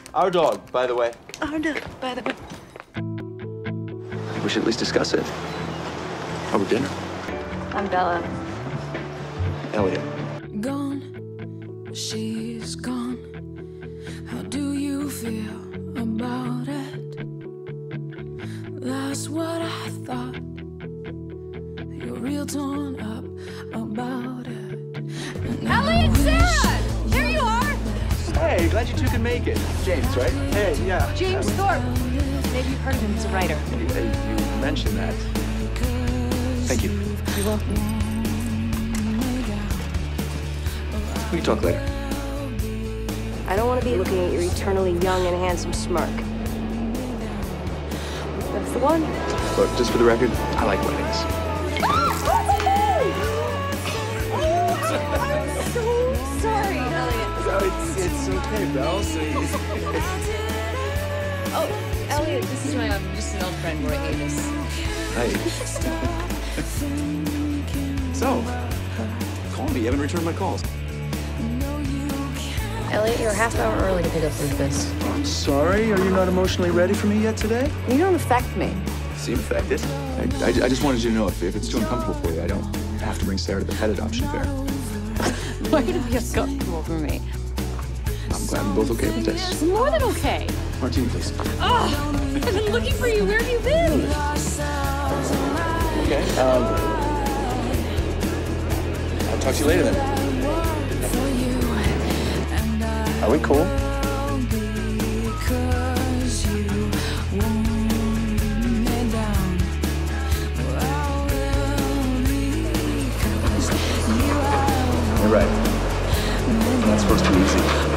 Our dog, by the way. Our dog, by the way. I think we should at least discuss it. Over dinner. I'm Bella. Elliot. Gone, she's gone. How do you feel about it? That's what I thought. You're real torn up about it. Elliot, Sarah! There you are! Hey, glad you two can make it. James, right? Hey, yeah. James Thorpe. Maybe you've heard of him. He's a writer. You mentioned that. Thank you. You're welcome. We can talk later. I don't want to be looking at your eternally young and handsome smirk. That's the one. Look, just for the record, I like weddings. I'm so sorry, Elliot. It's okay, Belle. Oh, Elliot, this is my just an old friend, Roy Davis. Hey. So, call me. You haven't returned my calls. Elliot, you're a half hour early to pick up Rufus. I'm sorry. Are you not emotionally ready for me yet today? You don't affect me. Seem affected. I just wanted you to know if it's too uncomfortable for you, I don't have to bring Sarah to the pet adoption fair. Why would it be uncomfortable for me? I'm glad we're both okay with this. It's more than okay. Martini, please. Oh, I've been looking for you. Where have you been? Okay. I'll talk to you later then. Are we cool? You're right. That's supposed to be easy.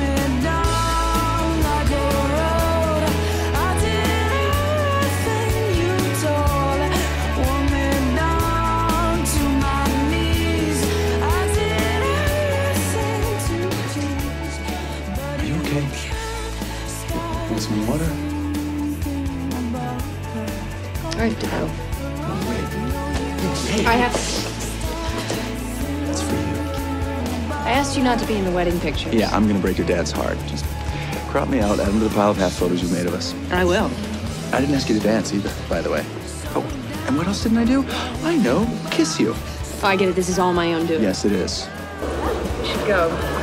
Want some water? I have to go. Hey. I have. That's for you. I asked you not to be in the wedding pictures. Yeah, I'm gonna break your dad's heart. Just crop me out, add them to the pile of half photos you made of us. I will. I didn't ask you to dance either, by the way. Oh, and what else didn't I do? I know, kiss you. I get it. This is all my own doing. Yes, it is. You should go.